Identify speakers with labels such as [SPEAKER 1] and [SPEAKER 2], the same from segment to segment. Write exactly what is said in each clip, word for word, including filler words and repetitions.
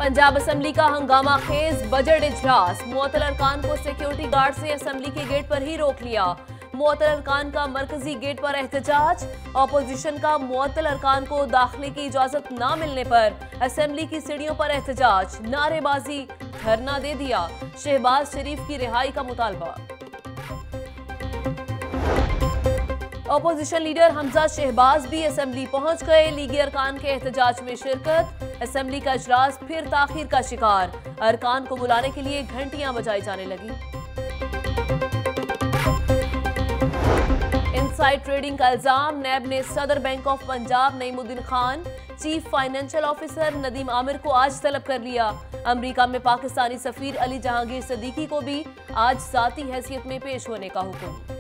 [SPEAKER 1] Punjab assembly का हंगामा खेज budget इजलास। मुअत्तल अरकान को सिक्योरिटी गार्ड से असेंबली के गेट पर ही रोक लिया। मुअत्तल अरकान का मरकजी गेट पर एहतजाज। ऑपोजिशन का मुअत्तल अरकान को दाखिले की इजाजत न मिलने पर असेंबली की सीढ़ियों पर एहतजाज, नारेबाजी, धरना दे दिया। शहबाज शरीफ की रिहाई का मुतालबा। ऑपोजिशन लीडर हमजा शहबाज भी असेंबली पहुंच गए। लीगी अरकान के एहतजाज में शिरकत। असेंबली का इजलास फिर ताखीर का शिकार। अरकान को बुलाने के लिए घंटियां बजाई जाने लगी। इनसाइड ट्रेडिंग का इल्जाम। नैब ने सदर bank of Punjab Naimuddin Khan, chief financial officer Nadeem Aamir को आज तलब कर लिया। अमेरिका में पाकिस्तानी सफीर अली जहांगीर सदीकी को भी आज जाती हैसियत में पेश होने का हुक्म।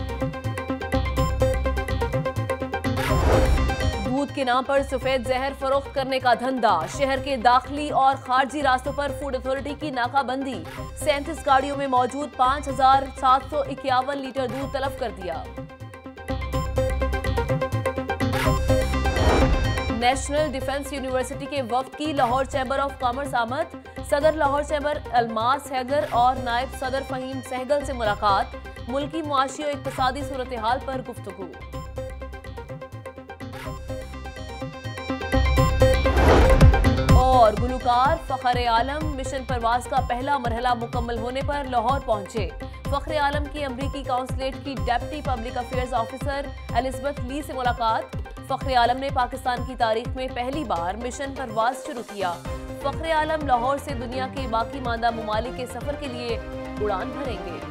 [SPEAKER 1] दूध के नाम पर सफेद जहर फरोख्त करने का धंधा। शहर के दाखिली और खारजी रास्तों पर फूड अथॉरिटी की नाकाबंदी। सैंतीस गाड़ियों में मौजूद पांच हजार सात सौ इक्यावन लीटर दूध तलब कर दिया। नेशनल डिफेंस यूनिवर्सिटी के वफ्द की लाहौर चैम्बर ऑफ कॉमर्स आमद। सदर लाहौर चैम्बर अलमास हैगर और नायब सदर फहीम सहगल से मुलाकात। मुल्की मुआशी और इक्तिसादी सूरत हाल पर गुफ्तगू। और गुलकार फखर आलम मिशन परवाज का पहला मरहला मुकम्मल होने पर लाहौर पहुंचे। फखर आलम की अमरीकी काउंसलेट की deputy public affairs officer Elizabeth Lee से मुलाकात। फखर आलम ने पाकिस्तान की तारीख में पहली बार मिशन परवाज शुरू किया। फखर आलम लाहौर से दुनिया के बाकी मांदा ममालिक के सफर के लिए उड़ान भरेंगे।